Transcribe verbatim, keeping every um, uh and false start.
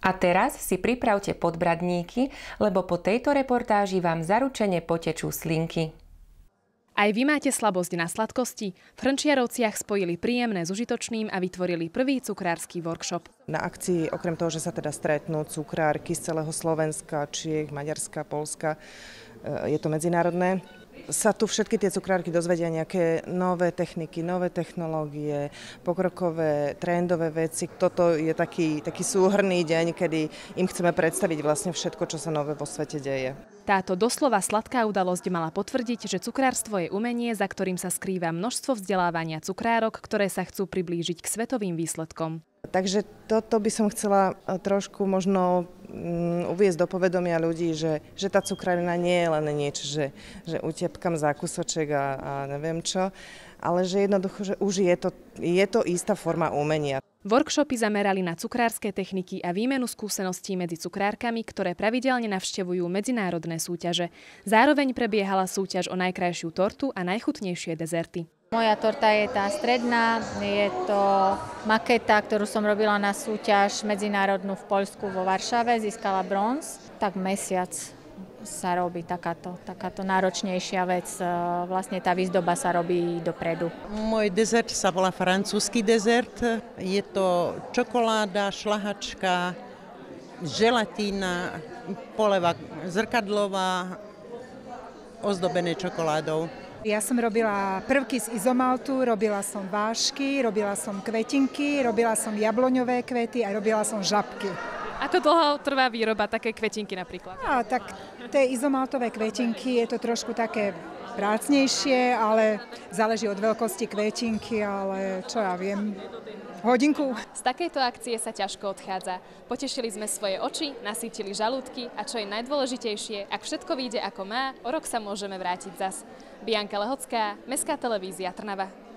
A teraz si pripravte podbradníky, lebo po tejto reportáži vám zaručene potečú slinky. Aj vy máte slabosť na sladkosti? V Hrnčiarovciach spojili príjemné s užitočným a vytvorili prvý cukrársky workshop. Na akcii, okrem toho, že sa teda stretnú cukrárky z celého Slovenska, Čiech, Maďarska, Poľska, je to medzinárodné, sa tu všetky tie cukrárky dozvedia nejaké nové techniky, nové technológie, pokrokové, trendové veci. Toto je taký, taký súhrnný deň, kedy im chceme predstaviť vlastne všetko, čo sa nové vo svete deje. Táto doslova sladká udalosť mala potvrdiť, že cukrárstvo je umenie, za ktorým sa skrýva množstvo vzdelávania cukrárok, ktoré sa chcú priblížiť k svetovým výsledkom. Takže toto by som chcela trošku možno uviesť do povedomia ľudí, že, že tá cukrárina nie je len niečo, že, že utepkam zákusoček a, a neviem čo, ale že jednoducho, že už je to, je to istá forma umenia. Workshopy zamerali na cukrárske techniky a výmenu skúseností medzi cukrárkami, ktoré pravidelne navštevujú medzinárodné súťaže. Zároveň prebiehala súťaž o najkrajšiu tortu a najchutnejšie dezerty. Moja torta je tá stredná, je to maketa, ktorú som robila na súťaž medzinárodnú v Poľsku vo Varšave, získala bronz. Tak mesiac sa robí takáto, takáto náročnejšia vec, vlastne tá výzdoba sa robí dopredu. Môj dezert sa volá francúzsky dezert, je to čokoláda, šlahačka, želatína, poleva zrkadlová, ozdobené čokoládou. Ja som robila prvky z izomaltu, robila som vášky, robila som kvetinky, robila som jabloňové kvety a robila som žabky. Ako dlho trvá výroba také kvetinky napríklad? A tak tie izomaltové kvetinky je to trošku také prácnejšie, ale záleží od veľkosti kvetinky, ale čo ja viem, hodinku. Z takejto akcie sa ťažko odchádza. Potešili sme svoje oči, nasýtili žalúdky a čo je najdôležitejšie, ak všetko vyjde ako má, o rok sa môžeme vrátiť zas. Bianka Lehocká, Mestská televízia Trnava.